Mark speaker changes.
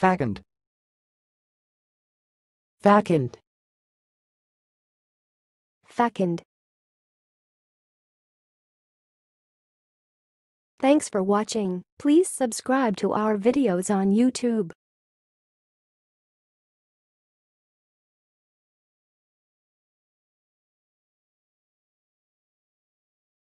Speaker 1: faconde,
Speaker 2: faconde,
Speaker 3: faconde. Thanks for watching. Please subscribe to our videos on YouTube.